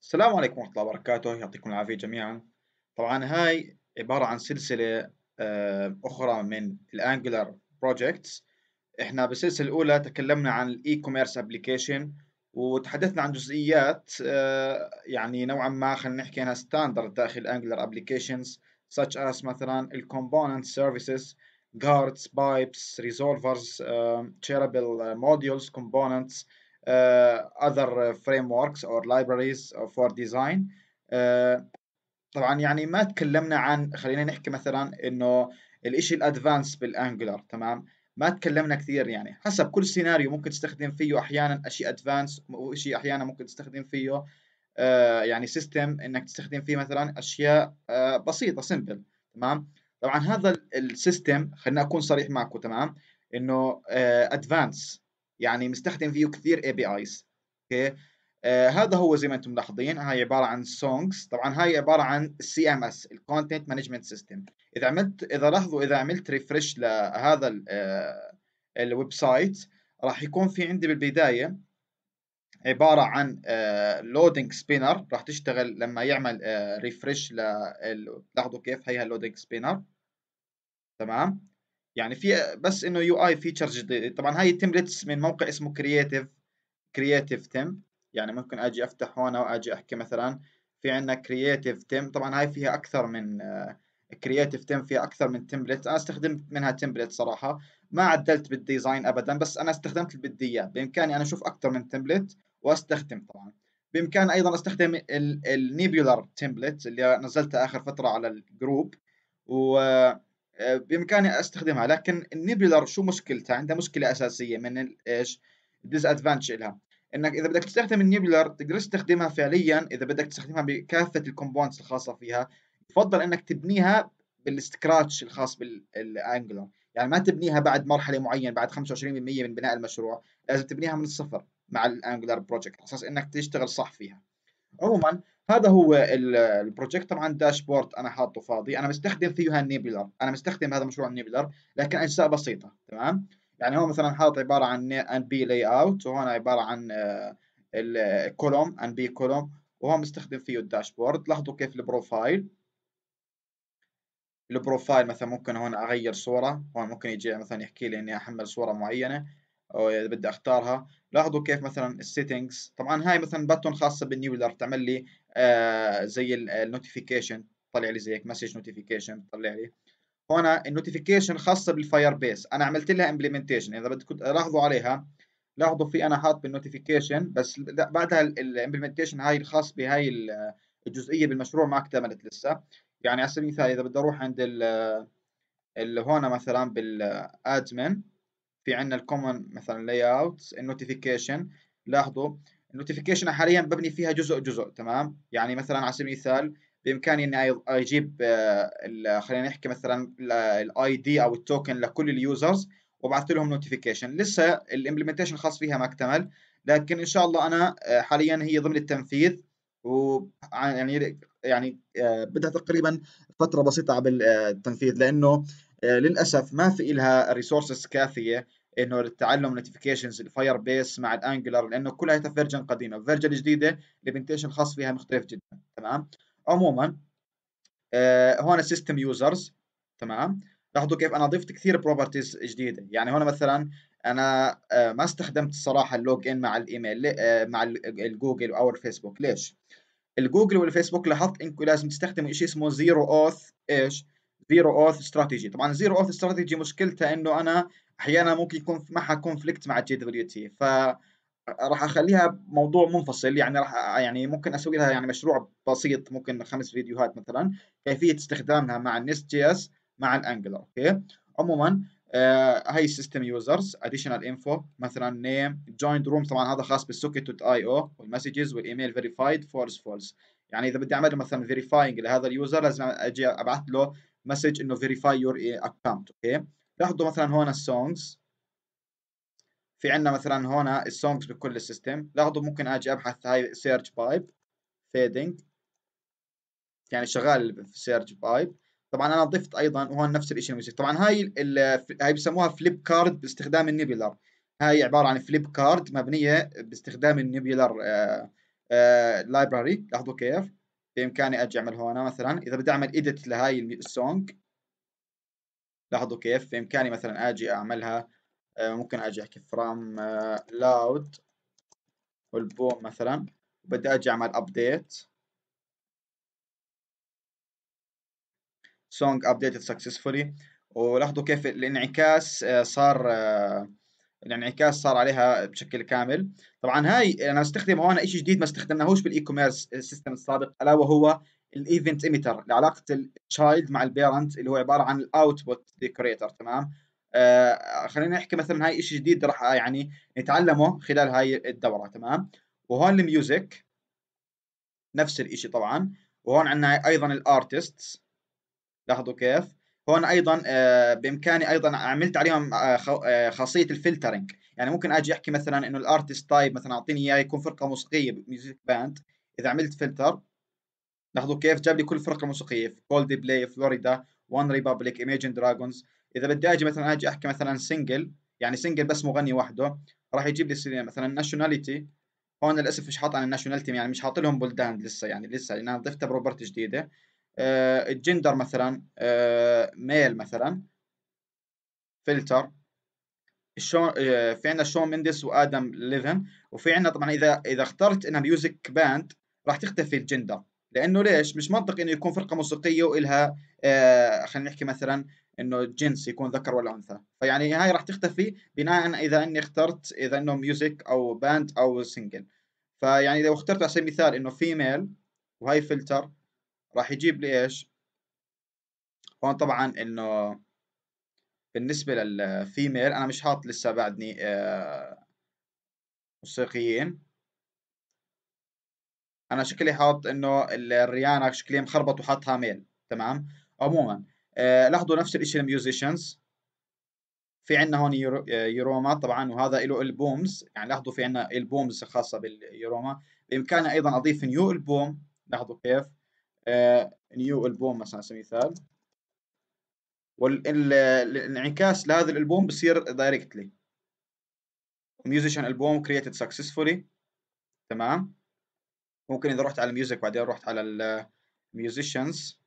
السلام عليكم ورحمة الله وبركاته، يعطيكم العافية جميعًا. طبعًا هاي عبارة عن سلسلة أخرى من الAngular projects. إحنا بالسلسلة الأولى تكلمنا عن الE-commerce application وتحدثنا عن جزئيات يعني نوعًا ما خلينا نحكي عنها standard داخل Angular applications such as مثلًا الcomponent services, guards, pipes, resolvers, shareable modules, components, other frameworks or libraries for design. آآ طبعًا يعني ما تكلّمنا عن خلّينا نحكي مثلًا إنه الإشي الadvance بالangular تمام، ما تكلّمنا كثير يعني، حسب كل سيناريو ممكن تستخدم فيه أحيانًا أشي advance وإشي أحيانًا ممكن تستخدم فيه يعني system إنّك تستخدم فيه مثلًا أشياء بسيطة simple تمام. طبعًا هذا الsystem خلّيني أكون صريح معكم تمام، إنه advance يعني مستخدم فيه كثير APIs أوكي. هذا هو زي ما أنتم ملاحظين، هاي عبارة عن songs. طبعًا هاي عبارة عن الCMS الcontent management system. إذا لاحظوا إذا عملت refresh لهذا الويب سايت راح يكون في عندي بالبداية عبارة عن loading spinner راح تشتغل لمّا يعمل refresh لاحظوا كيف هيها loading spinner تمام. يعني في بس إنه UI feature جديد. طبعًا هاي templates من موقع اسمه creative theme. يعني ممكن آجي أفتح هون وآجي أحكي مثلًا في عندنا creative theme. طبعًا هاي فيها أكثر من creative theme فيها أكثر من template. أنا استخدمت منها template صراحة، ما عدلت بالdesign أبدًا، بس أنا استخدمت اللي بدي إياه. بإمكاني أنا أشوف أكثر من template وأستخدم طبعًا. بإمكاني أيضًا أستخدم الnebular template اللي نزّلتها آخر فترة على الجروب و بإمكاني أستخدمها. لكن الnebular شو مشكلتها؟ عندها مشكلة أساسية من إيش؟ disadvantage إلها، إنك إذا بدك تستخدم النيبلر تقدرش تستخدمها فعليًا إذا بدك تستخدمها بكافة الcomponents الخاصة فيها. يُفضّل إنك تبنيها بالscratch الخاص الangular. يعني ما تبنيها بعد مرحلة معيّنة بعد 25% من بناء المشروع، لازم تبنيها من الصفر مع الangular project على أساس إنك تشتغل صح فيها. عمومًا هذا هو الproject. طبعًا dashboard أنا حاطّه فاضي، أنا مستخدم فيها النيبلر، أنا مستخدم هذا مشروع النيبلر لكن أجزاء بسيطة تمام. يعني هون مثلًا حاطط عبارة عن NB layout وهون عبارة عن الcolumn NB column وهون مستخدم فيه الdashboard. لاحظوا كيف البروفايل مثلًا ممكن هون أغيّر صورة، هون ممكن ييجي مثلًا يحكي لي إني أحمّل صورة معيّنة أو إذا بدي أختارها. لاحظوا كيف مثلًا الsettings. طبعًا هاي مثلًا button خاصة بالنيبلر تعمل لي زي الnotification تطلع لي زي هيك message notification تطلع لي. هون الnotification خاصة بالfirebase أنا عملت لها implementation إذا بدكم تلاحظوا عليها. لاحظوا في أنا حاطط بالnotification بس بعدها الimplementation هاي الخاص بهاي الجزئية بالمشروع ما اكتملت لسه. يعني على سبيل المثال إذا بدي أروح عند اللي هون مثلًا بالadmin في عندنا الcommon مثلًا layouts الnotification. لاحظوا الnotification حاليًا بابني فيها جزء تمام. يعني مثلًا على سبيل المثال بإمكاني إني أجيب خلينا نحكي مثلًا الID أو الtoken لكل الusers وابعث لهم notification. لسه الimplementation الخاص فيها ما اكتمل، لكن إن شاء الله أنا حاليًا هي ضمن التنفيذ يعني بدها تقريبًا فترة بسيطة قبل التنفيذ، لإنه للأسف ما في إلها resources كافية إنه لتعلم notifications الفاير بيس مع الانجلر، لأنه كلها فيرجن قديمة. الفيرجن الجديدة الامبلمنتيشن الخاص فيها مختلف جدا تمام. عموما هون سيستم يوزرز تمام. لاحظوا كيف أنا ضفت كثير بروبرتيز جديدة. يعني هون مثلا أنا ما استخدمت الصراحة اللوج إن مع الإيميل مع الجوجل أو الفيسبوك. ليش؟ الجوجل والفيسبوك لاحظت انكم لازم تستخدموا شيء اسمه زيرو اوث ايش؟ زيرو اوث استراتيجي. طبعا زيرو اوث استراتيجي مشكلتها انه انا احيانا ممكن يكون معها كونفليكت مع الجي دبليو تي، راح اخليها موضوع منفصل. يعني راح يعني ممكن اسوي لها يعني مشروع بسيط ممكن 5 فيديوهات مثلا كيفيه استخدامها مع النست جي اس مع الانجلر اوكي. عموما هي سيستم يوزرز اديشنال انفو مثلا نيم جويند روم. طبعا هذا خاص بالسوكيت دوت اي او والمسجز والايميل فيريفايد فولس. يعني اذا بدي اعمل مثلا فيريفاينج لهذا اليوزر لازم اجي ابعث له مسج انه فيريفاي يور اكونت اوكي. لاحظوا مثلا هون السونجز في عندنا مثلا هون السونجز بكل السيستم. لاحظوا ممكن اجي ابحث هاي سيرش بايب فيدنج يعني شغال في سيرش بايب. طبعا انا ضفت ايضا وهون نفس الشيء الموسيقى. طبعا هاي بسموها فليب كارد باستخدام النيبلر. هاي عباره عن فليب كارد مبنيه باستخدام النيبلر library. لاحظوا كيف بإمكاني أجي أعمل هون مثلا إذا بدي أعمل edit لهاي السونج، لاحظوا كيف بإمكاني مثلا أجي أعملها. ممكن أجي أحكي from loud والبوم مثلا، بدي أجي أعمل update song updated successfully. ولاحظوا كيف الانعكاس الانعكاس صار عليها بشكل كامل. طبعا هاي انا استخدم هون شيء جديد ما استخدمناهوش بالاي كوميرس سيستم السابق، الا وهو الايفنت ايميتر لعلاقه التشايلد مع البيرنت، اللي هو عباره عن الاوتبوت ديكوريتر. تمام. خلينا نحكي مثلا هاي شيء جديد راح يعني نتعلمه خلال هاي الدوره. تمام. وهون الميوزك نفس الشيء طبعا. وهون عندنا ايضا الارتستس، لاحظوا كيف هون ايضا بامكاني ايضا عملت عليهم خاصيه الفلترنج. يعني ممكن اجي احكي مثلا انه الارتست تايب مثلا اعطيني اياه يكون فرقه موسيقيه ميوزك باند. اذا عملت فلتر لاحظوا كيف جاب لي كل فرقه موسيقيه، في كولد بلاي، فلوريدا، وان ريبابليك، ايميجن دراجونز. اذا بدي اجي مثلا اجي احكي مثلا سنجل، يعني سنجل بس مغني وحده، راح يجيب لي مثلا ناشوناليتي. هون للاسف مش حاط عن الناشوناليتي، يعني مش حاط لهم بلدان لسه، يعني لسه لانها ضفتها بروبرتي جديده. الجندر مثلا ميل مثلا، فلتر. الشون في عندنا شون مندس وادم ليفن. وفي عندنا طبعا اذا اخترت انها ميوزك باند راح تختفي الجندر، لانه ليش مش منطقي انه يكون فرقه موسيقيه والها خلينا نحكي مثلا انه جنس يكون ذكر ولا انثى. فيعني هاي راح تختفي بناء اذا اني اخترت اذا انه ميوزك او باند او سنجل. فيعني لو اخترت على سبيل المثال انه فيميل وهي فلتر، راح يجيب لي ايش هون. طبعا انه بالنسبة للفيميل أنا مش حاط لسه بعدني موسيقيين. أنا شكلي حاط إنه الريانا شكلي مخربط وحاطها ميل. تمام. عموما لاحظوا نفس الشيء الميوزيشنز. في عندنا هون يوروما طبعا، وهذا له البومز. يعني لاحظوا في عندنا البومز خاصة باليوروما. بإمكاني أيضا أضيف نيو البوم. لاحظوا كيف نيو البوم مثلا على سبيل المثال، والانعكاس لهذا الالبوم بصير دايركتلي musician album created successfully. تمام. ممكن اذا رحت على الميوزك بعدين رحت على الميوزيشنز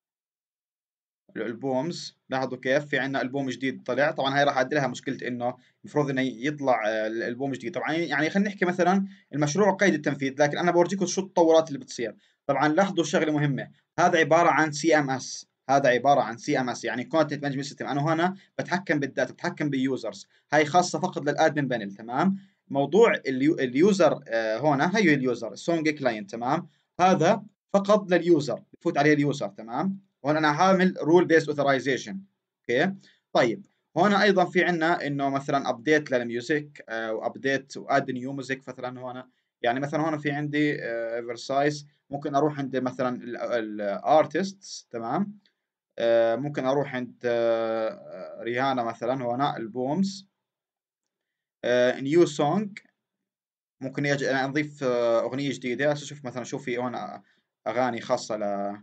الالبومز، لاحظوا كيف في عندنا البوم جديد طلع. طبعا هاي راح اعدلها مشكله انه المفروض انه يطلع الالبوم جديد. طبعا يعني خلينا نحكي مثلا المشروع قيد التنفيذ، لكن انا بورجيكم شو التطورات اللي بتصير. طبعا لاحظوا شغله مهمه، هذا عباره عن سي ام اس. هذا عباره عن سي ام اس يعني كونتنت مانجمنت سيستم. انا هنا بتحكم بالداتا، بتحكم باليوزرز. هاي خاصه فقط للادمن بانل. تمام. موضوع اليوزر هنا هي اليوزر سونج كلاينت. تمام. هذا فقط لليوزر، بفوت عليه اليوزر. تمام. هون انا عامل رول بيست اوثرايزيشن. اوكي. طيب هون ايضا في عندنا انه مثلا ابديت للميوزك وابديت واد نيو ميوزك مثلا. هون يعني مثلا هون في عندي فيرسايز، ممكن اروح عند مثلا الارتستس. تمام. ممكن اروح عند ريهانا مثلا. هون البومز نيو سونج، ممكن يجي أنا نضيف اغنيه جديده. هسه شوف مثلا، شوف في هون اغاني خاصه ل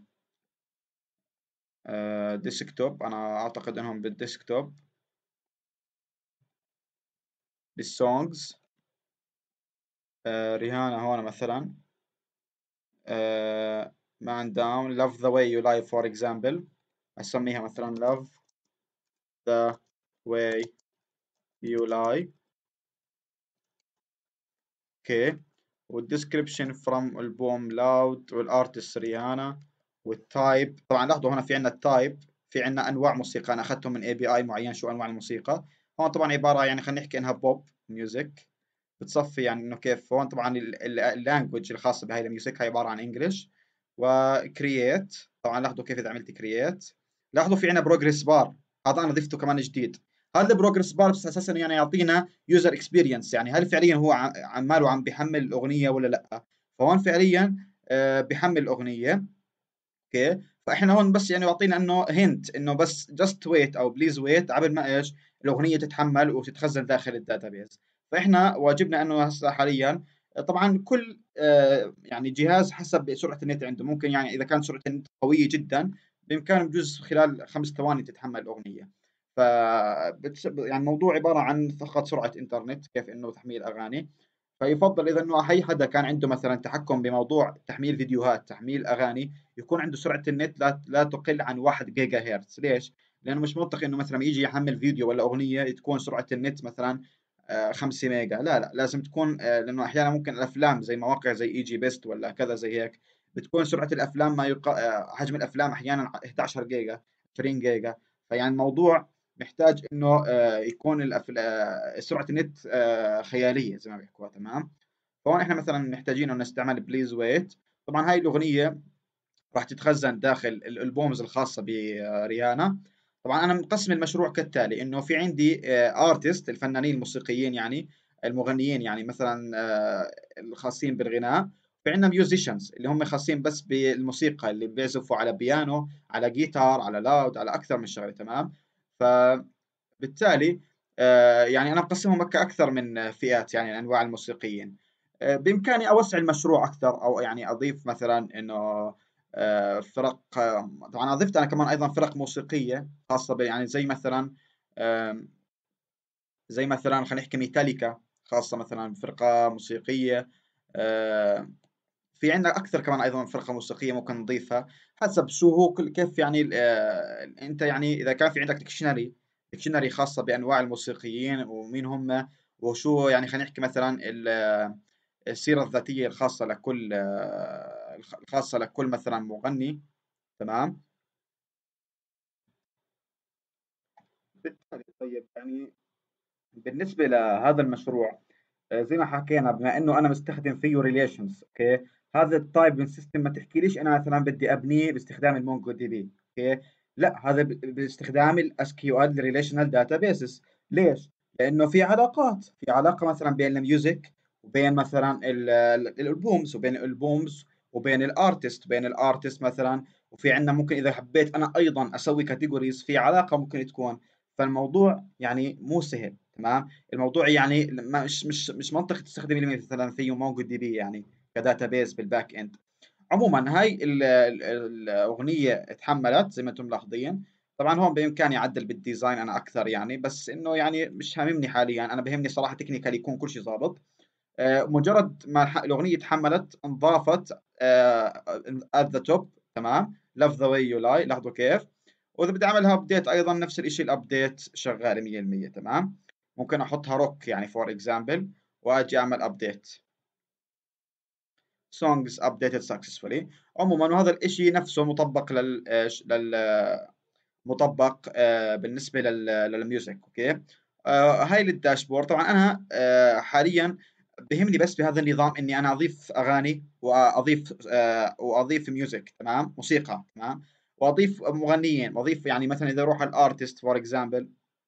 ديسكتوب. انا اعتقد انهم بالديسكتوب بالسونجز. ريهانا هون مثلا مان داون love the way you lie for example. اسميها مثلا love the way you lie. اوكي. والديسكريبشن فروم البوم لاود، والارتست ريهانا. والتايب طبعا لاحظوا هنا في عندنا التايب، في عندنا انواع موسيقى انا اخذتهم من اي بي اي معين شو انواع الموسيقى. هون طبعا عباره يعني خلينا نحكي انها بوب ميوزك. بتصفي يعني انه كيف هون طبعا اللانجوج الخاصه بهاي الميوزك هي عباره عن انجلش. وكرييت طبعا لاحظوا كيف اذا عملت كرييت. لاحظوا في عندنا بروجريس بار، هذا انا ضفته كمان جديد. هذا البروجرس بار بس اساسا يعني يعطينا يوزر اكسبيرينس، يعني هل فعليا هو عماله عم بيحمل الاغنيه ولا لا. فهون فعليا بيحمل الاغنيه. اوكي. فاحنا هون بس يعني يعطينا انه هنت انه بس جاست ويت او بليز ويت عبل ما ايش الاغنيه تتحمل وتتخزن داخل الداتابيز. فاحنا واجبنا انه هسه حاليا طبعا كل يعني جهاز حسب سرعه النت عنده. ممكن يعني اذا كانت سرعه النت قويه جدا بامكانه بجوز خلال 5 ثواني تتحمل الاغنيه. ف يعني الموضوع عباره عن فقط سرعه انترنت، كيف انه تحميل اغاني. فيفضل إذا إنه أي حدا كان عنده مثلًا تحكُّم بموضوع تحميل فيديوهات، تحميل أغاني، يكون عنده سرعة النت لا تقل عن 1 جيجا هرتز، ليش؟ لأنه مش منطقي إنه مثلًا ييجي يحمّل فيديو والّا أغنية تكون سرعة النت مثلًا 5 ميجا، لا، لازم تكون لأنه أحيانًا ممكن الأفلام زي مواقع زي EGBest والّا كذا زي هيك، بتكون سرعة الأفلام ما يق حجم الأفلام أحيانًا 11 جيجا، 20 جيجا، فيعني الموضوع محتاج إنه يكون سرعة النت خيالية زي ما بيحكوها، تمام؟ فهون إحنا مثلًا محتاجين إنه نستعمل please wait. طبعًا هاي الأغنية راح تتخزن داخل الألبومز الخاصة بريانا. طبعًا أنا مقسم المشروع كالتالي، إنه في عندي artist الفنانين الموسيقيين يعني، المغنيين يعني مثلًا الخاصين بالغناء، في عندنا musicians اللي هم خاصين بس بالموسيقى، اللي بيعزفوا على بيانو، على جيتار، على loud، على أكثر من شغلة، تمام؟ فبالتالي يعني أنا مقسمهم كأكثر من فئات يعني أنواع الموسيقيين. بإمكاني أوسّع المشروع أكثر أو يعني أضيف مثلًا إنه فرق. طبعًا أنا ضِفت أنا كمان أيضًا فرق موسيقية خاصة يعني آمم، زي مثلًا خلّينا نحكي ميتاليكا، خاصة مثلًا بفرقة موسيقية. آآ في عندنا أكثر كمان أيضًا فرقة موسيقية ممكن نضيفها، حسب شو هو كيف يعني أنت يعني إذا كان في عندك dictionary خاصة بأنواع الموسيقيين ومين هم، وشو يعني خلّينا نحكي مثلًا السيرة الذاتية الخاصة لكل مثلًا مغني، تمام؟ بالتالي طيب يعني بالنسبة لهذا المشروع زي ما حكينا بما إنه أنا مستخدم فيه relations، أوكي، هذا الtype من system ما تحكيليش أنا مثلًا بدي أبنيه باستخدام الMongoDB، أوكي، لأ هذا باستخدام الSQL relational databases. ليش؟ لإنه في علاقات، في علاقة مثلًا بين الmusic وبين مثلًا الalbums وبين الalbums وبين الartist، وبين الartist مثلًا، وفي عندنا ممكن إذا حبيت أنا أيضًا أسوي categories في علاقة ممكن تكون، فالموضوع يعني مو سهل، تمام؟ الموضوع يعني مش منطقي تستخدمي لي مثلًا فيه MongoDB يعني كdatabase بالback end. عمومًا هاي الأغنية اتحمّلت زي ما أنتم ملاحظين. طبعًا هون بإمكاني أعدّل بالdesign أنا أكثر يعني، بس إنه يعني مش هاممني حاليًا، أنا بيهمني صراحة technical يكون كل شي ضابط. مجرّد ما الأغنية اتحمّلت انضافت at the top، تمام، love the way you lie، لاحظوا كيف؟ وإذا بدي أعملها update أيضًا نفس الإشي الupdate شغّال 100%، تمام. ممكن أحطها rock يعني for example وآجي أعمل update songs updated successfully. عمومًا وهذا الإشي نفسه مطبّق مطبّق بالنسبة للmusic، أوكي. هاي للdashboard. طبعًا أنا حاليًا بيهمني بس بهذا النظام إني أنا أضيف أغاني وأضيف music، تمام، موسيقى، تمام، وأضيف مغنيين، وأضيف يعني مثلًا إذا أروح على الartist for example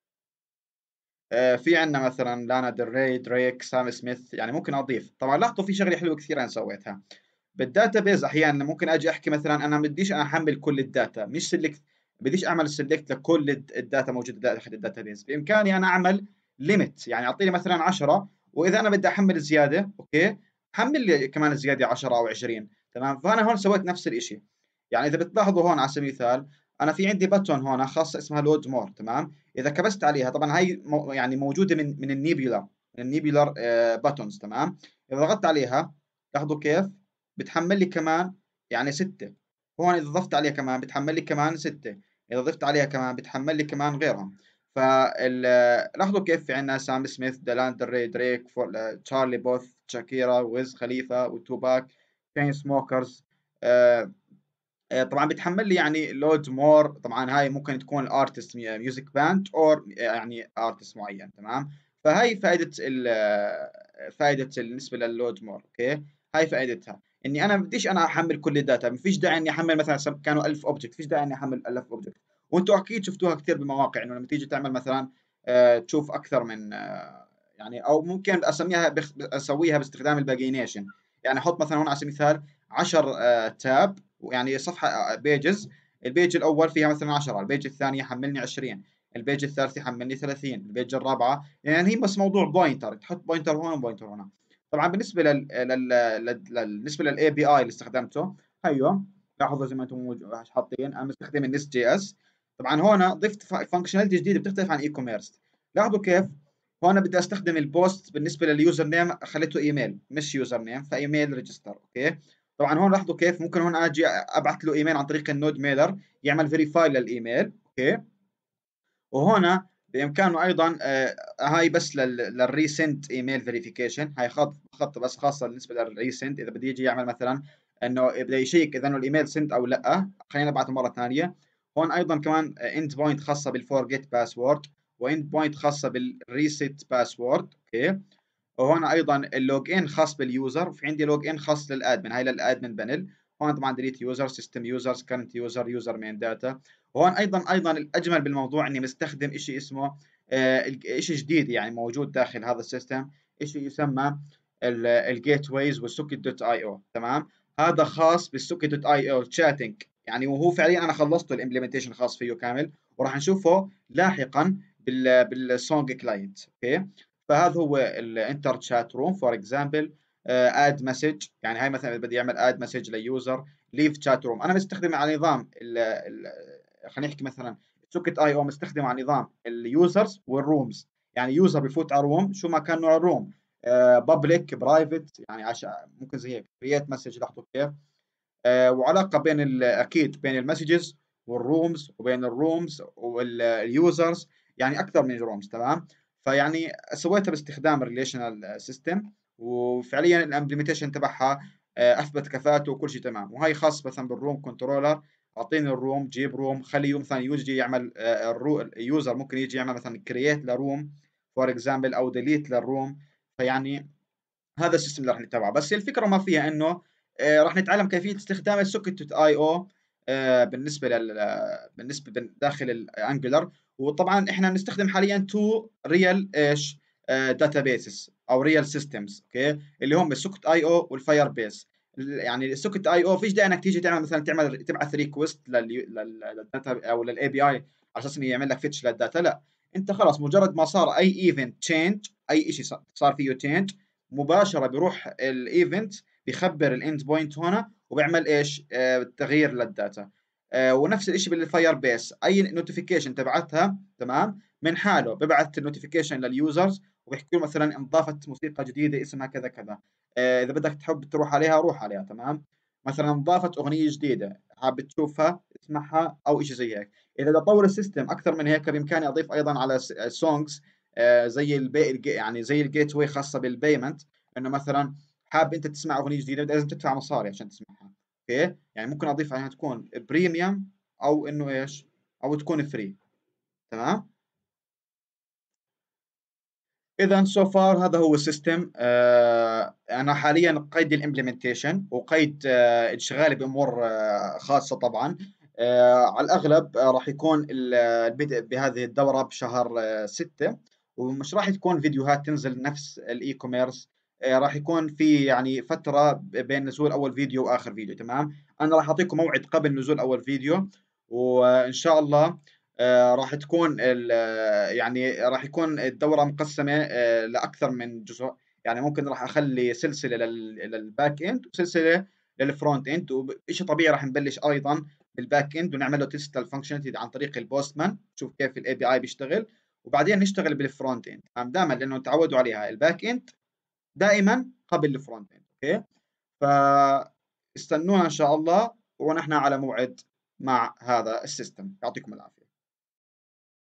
في عندنا مثلًا لانا ديل ري، دريك، سام سميث، يعني ممكن أضيف. طبعًا لاحظوا في شغلة حلوة كثير أنا سويتها. بالdatabase أحيانًا ممكن آجي أحكي مثلًا أنا بديش أنا أحمّل كل الdata، مش بديش أعمل select لكل الdata موجودة داخل الdatabase. بإمكاني أنا أعمل limit، يعني أعطيني مثلًا 10، وإذا أنا بدي أحمّل زيادة، أوكي، حمّل لي كمان زيادة 10 أو 20، تمام. فأنا هون سويت نفس الإشي. يعني إذا بتلاحظوا هون على سبيل المثال أنا في عندي button هون خاصة اسمها load more، تمام. إذا كبست عليها طبعًا هاي يعني موجودة من النيبيولار buttons، تمام. إذا ضغطت عليها لاحظوا كيف بتحمّل لي كمان يعني 6. هون إذا ضفت عليها كمان بتحمّل لي كمان 6، إذا ضفت عليها كمان بتحمّل لي كمان غيرهم. لاحظوا كيف في عندنا سام سميث، دلان ديل ري، دريك، تشارلي بوث، شاكيرا، ويز خليفة، وتوباك، تشين سموكرز. آآ طبعًا بتحمّل لي يعني load more. طبعًا هاي ممكن تكون artist music band or يعني artist معيّن، تمام. فهاي فائدة بالنسبة للload more، أوكي. هاي فائدتها، إني أنا ما بديش أنا أحمّل كل الdata، ما فيش داعي إني أحمّل مثلًا كانوا 1000 object، ما فيش داعي إني أحمّل 1000 object. وأنتم أكيد شفتوها كتير بالمواقع إنه لمّا تيجي تعمل مثلًا تشوف أكثر من يعني أو ممكن أسميها أسويها باستخدام الpagination. يعني أحط مثلًا هون على سبيل المثال 10 tab ويعني صفحة pages. الpage الأول فيها مثلًا 10، الpage الثاني يحمّلني 20، الpage الثالث يحمّلني 30، الpage الرابعة يعني هي بس موضوع pointer، تحط pointer هون وpointer هنا. طبعًا بالنسبة لل لل لل بالنسبة للAPI اللي استخدمته، هيو لاحظوا زي ما أنتم حاطين أنا مستخدم الNest.js. طبعًا هون ضِفت functionality جديدة بتختلف عن e-commerce. لاحظوا كيف هون بدي استخدم البوست بالنسبه لليوزر نيم خليته ايميل مش يوزر نيم، فايميل ريجستر. اوكي، طبعا هون لاحظوا كيف ممكن هون اجي ابعث له ايميل عن طريق النود ميلر يعمل فيريفاي للايميل. اوكي، وهنا بامكانه ايضا هاي بس للريسنت ايميل فيريفيكيشن، هاي خط بس خاصه بالنسبه للريسنت، اذا بده يجي يعمل مثلا انه بده يشيك اذا انه الايميل سنت او لا، خلينا نبعثه مره ثانيه. هون ايضا كمان اند بوينت خاصه بالفورجيت باسورد، واند بوينت خاصه بالريسيت باسورد. اوكي، وهون ايضا اللوج ان خاص باليوزر، وفي عندي لوج ان خاص للادمن، هاي للادمن بانل. هون طبعا ديليت يوزر، سيستم يوزرز، كرنت يوزر، يوزر مين داتا. وهون ايضا الاجمل بالموضوع اني مستخدم شيء اسمه شيء جديد يعني موجود داخل هذا السيستم، شيء يسمى الجيت ويز والسوكيت دوت اي او. تمام، هذا خاص بالسوكيت دوت اي او تشاتنج يعني، وهو فعليا انا خلصته الامبلمنتيشن خاص فيه كامل، وراح نشوفه لاحقا بالسونج كلاينت. اوكي، فهذا هو الانتر تشات روم. فور اكزامبل اد مسج، يعني هاي مثلا بدي اعمل اد مسج ليوزر ليف تشات روم، انا مستخدم على نظام خلينا نحكي مثلا سوكت اي او مستخدم على نظام اليوزرز والرومز. يعني يوزر بفوت على روم شو ما كان نوع الروم، بابليك برايفت، يعني عشان ممكن زي هيك كرييت مسج، لاحظوا كيف. وعلاقه بين اكيد بين المسجز والرومز وبين الرومز واليوزرز، يعني اكثر من رومز. تمام، فيعني سويتها باستخدام الريليشنال سيستم، وفعليا الامبلمنتيشن تبعها اثبت كفاءته وكل شيء تمام. وهي خاص مثلا بالروم كنترولر، اعطيني الروم، جيب روم، خلي مثلا يجي يعمل اليوزر ممكن يجي يعمل مثلا كرييت لروم فور اكزامبل او ديليت للروم. فيعني هذا السيستم اللي راح نتبعه. بس الفكره ما فيها انه راح نتعلم كيفيه استخدام السوكت اي او بالنسبه داخل الانجلر. وطبعا احنا بنستخدم حاليا تو ريال ايش داتابيسز او ريال سيستمز. اوكي، اللي هم السوكت اي او والفاير بيس. يعني السوكت اي او فيش داعي انك تيجي تعمل مثلا تبعث ريكوست للداتا او للاي بي اي على اساس انه يعمل لك فيتش للداتا. لا، انت خلاص مجرد ما صار اي ايفنت تشينج، اي شيء صار فيه تشينج، مباشره بيروح الايفنت بيخبر الاند بوينت هنا وبيعمل ايش تغيير للداتا. ونفس الشيء بالفاير بيس، اي نوتيفيكيشن تبعتها تمام من حاله ببعث النوتيفيكيشن لليوزرز وبيحكي له مثلا انضافت موسيقى جديده اسمها كذا كذا، اذا بدك تحب تروح عليها روح عليها. تمام، مثلا انضافت اغنيه جديده حابب تشوفها اسمعها او شيء زي هيك. اذا بدي اطور السيستم اكثر من هيك بامكاني اضيف ايضا على سونجز زي يعني زي الجيت واي خاصه بالبيمنت، انه مثلا حاب انت تسمع اغنيه جديده لازم تدفع مصاري عشان تسمعها. اوكي، يعني ممكن اضيف عليها تكون بريميوم او انه ايش او تكون فري. تمام، اذا سو فار هذا هو السيستم. انا حاليا قيد الامبلمنتيشن وقيد انشغالي بامور خاصه طبعا. على الاغلب راح يكون البدء بهذه الدوره بشهر 6، ومش راح تكون فيديوهات تنزل نفس الاي كوميرس. راح يكون في يعني فتره بين نزول اول فيديو واخر فيديو. تمام، انا راح اعطيكم موعد قبل نزول اول فيديو، وان شاء الله راح تكون يعني راح يكون الدورة مقسمة لأكثر من جزء. يعني ممكن راح أخلي سلسلة للباك إند وسلسلة للفرونت إند، وشيء طبيعي راح نبلش أيضا بالباك إند ونعمل له تيست للفانكشناليتي عن طريق البوستمان، نشوف كيف الاي بي اي بيشتغل، وبعدين نشتغل بالفرونت إند. دائما لأنه تعودوا عليها الباك إند دائما قبل الفرونت إند. أوكي، فاستنونا إن شاء الله ونحن على موعد مع هذا السيستم. يعطيكم العافية.